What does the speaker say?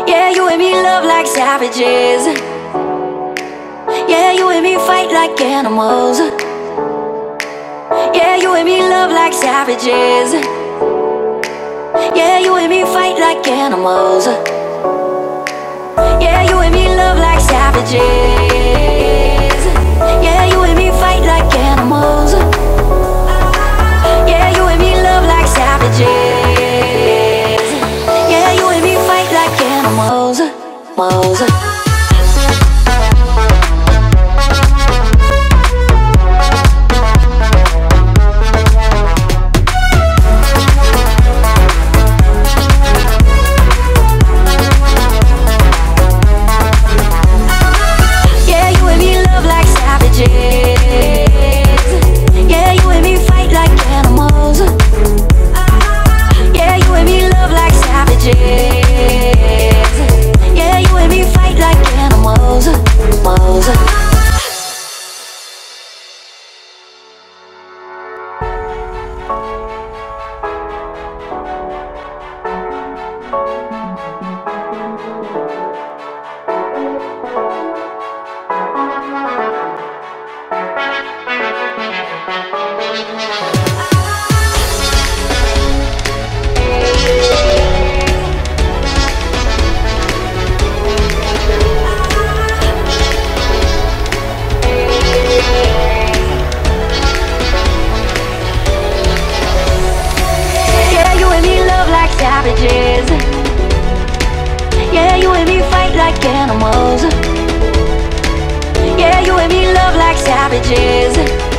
Yeah, you and me love like savages. Yeah, you and me fight like animals. Yeah, you and me love like savages. Yeah, you and me fight like animals. Yeah, you and me love like savages. Yeah, you and me fight like animals. Yeah, you and me love like savages. Yeah, you and me fight like animals. Savages. Yeah, you and me fight like animals. Yeah, you and me love like savages.